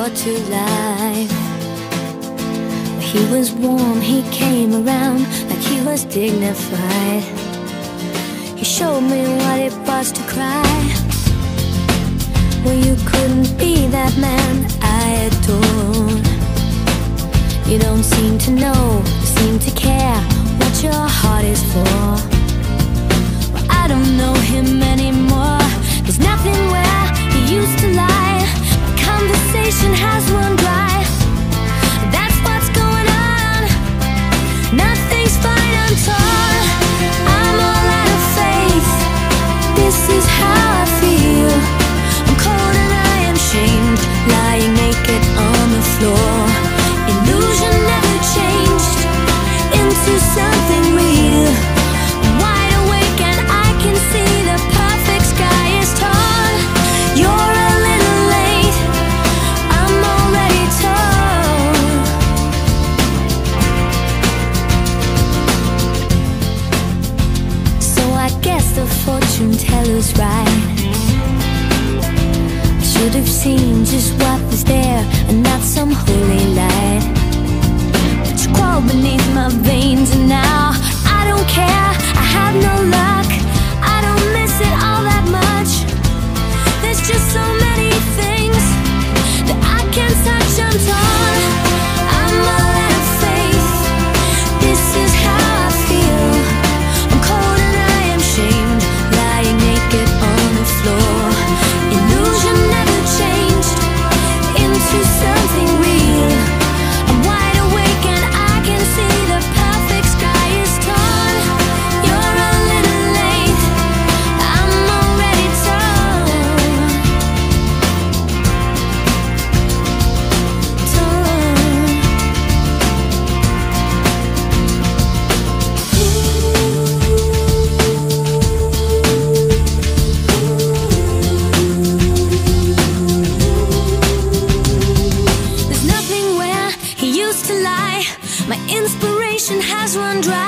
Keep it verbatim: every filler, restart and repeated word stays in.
brought to life. He was warm, he came around like he was dignified. He showed me what it was to cry. Well, you couldn't be that man I adored. You don't seem to know, seem to care what your heart is for. Well, I don't know him anymore. There's nothing where he used to lie. Conversation has run dry. That's what's going on. Nothing's fine, I'm torn. I'm all out of faith. This is how I feel. I'm cold and I am shamed, lying naked on the floor. Illusion never changed into something real. I'm wide awake and I can see the perfect sky is torn. You're a little late, I'm already torn. So I guess the fortune teller's right. I should have seen just what was there and not some holy light. But you crawl beneath my veins and now I don't care, I have no luck. I don't miss it all that much. There's just so many things that I can't touch, I'm torn. I'm all out of faith. This is how I feel. I'm cold and I am shamed, lying naked on the floor. Illusion never changed into something real. I'm wide awake and I can see the perfect sky is torn. You're a little late, I'm already torn. Torn. There's nothing where he used to lie. My inspiration has run dry.